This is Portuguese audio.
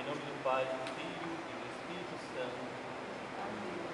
Em nome do Pai, do Filho e do Espírito Santo.